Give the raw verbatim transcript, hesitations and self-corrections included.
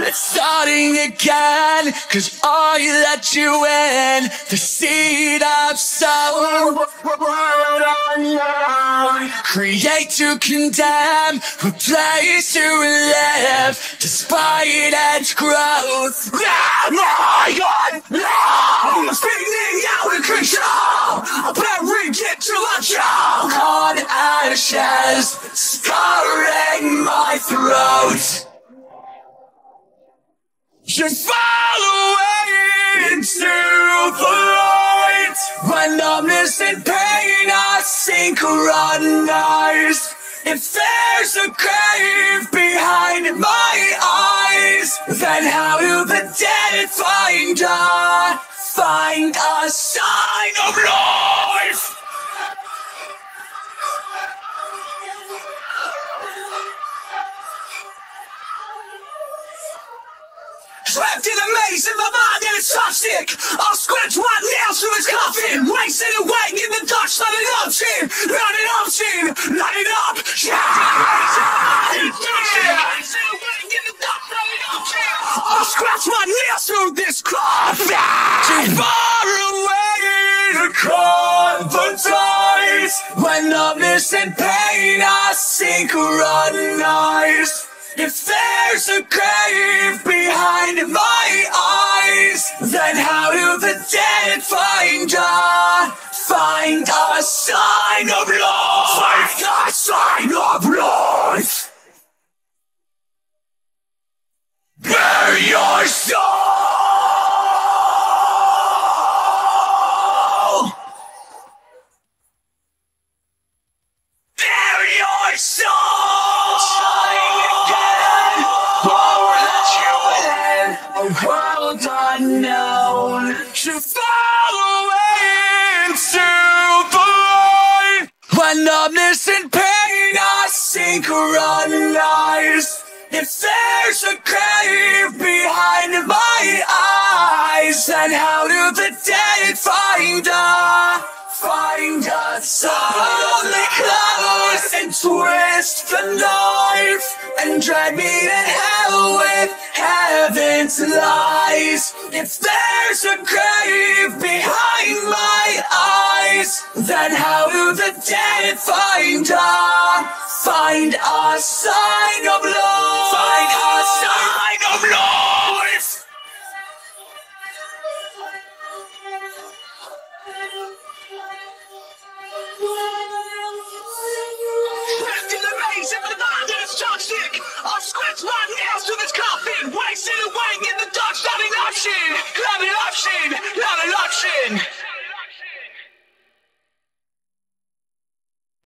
Starting again, cause I let you in. The seed I've sown, create to condemn, replace to live, despite its growth. Oh my God, no! Spinning out of control, bury it to a choke. On ashes, scarring my throat. You fall away into the light. When numbness and pain I synchronize. If there's a grave behind my eyes, then how do the dead find a, find a sign of life? Trapped in a maze in my mind and it's toxic. I'll scratch my nails through his coffin. Wasting away in the Dutch, not an option. Not an option, not an option. I'll scratch my nails through this coffin. Too far away to confrontize. When numbness and pain I synchronize. If there's a grave behind my eyes, then how do the dead find a, find a sign of life? Find a sign of life. Bare your soul. Bare your soul. A world unknown to fall away into the light. When numbness and pain are synchronized. If there's a grave behind my eyes, then how do the dead find a, find a sign? Only close and twist the knife and drag me to hell with heaven's lies. If there's a grave behind my eyes, then how do the dead find a, find a sign of life? Find a sign of life. Trapped in the maze in the mind and it's toxic. I'll scratch my nails to this coffin.